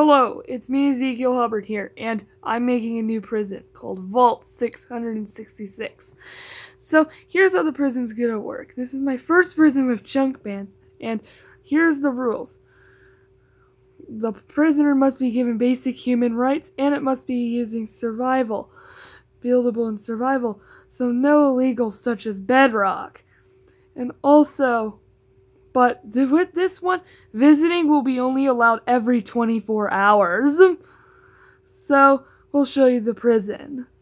Hello, it's me, Ezekiel Hubbard here, and I'm making a new prison called Vault 666. So here's how the prison's gonna work. This is my first prison with chunk bans, and here's the rules. The prisoner must be given basic human rights, and it must be using survival, buildable in survival, so no illegals such as bedrock. And also, with this one, visiting will be only allowed every 24 hours. So, we'll show you the prison.